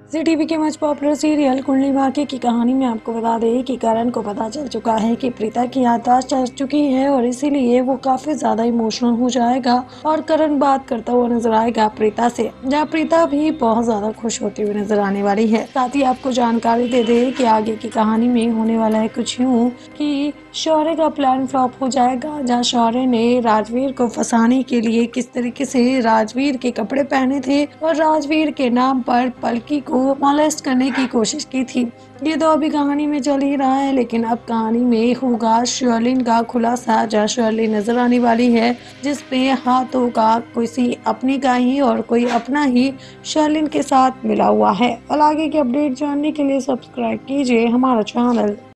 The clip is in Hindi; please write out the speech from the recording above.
जी टीवी के much popular serial Kundali Bhagya की कहानी में आपको बता दें कि करण को पता चल चुका है कि प्रीता की याददाश्त चल चुकी है और इसीलिए वो काफी ज्यादा इमोशनल हो जाएगा और करण बात करता हुआ नजर आएगा प्रीता से, जहाँ प्रीता भी बहुत ज्यादा खुश होती हुई नजर आने वाली है। साथ ही आपको जानकारी दे दे कि आगे की कहानी में होने वाला है कुछ यूँ कि शौर्य का प्लान फ्लॉप हो जाएगा, जहाँ शौर्य ने राजवीर को फंसाने के लिए किस तरीके से राजवीर के कपड़े पहने थे और राजवीर के नाम पर पलकी को मॉलेस्ट करने की कोशिश की थी। ये तो अभी कहानी में चल ही रहा है, लेकिन अब कहानी में होगा शर्लिन का खुलासा, जहाँ शर्लिन नजर आने वाली है जिसपे हाथों का किसी अपने का ही और कोई अपना ही शर्लिन के साथ मिला हुआ है। और आगे के अपडेट जानने के लिए सब्सक्राइब कीजिए हमारा चैनल।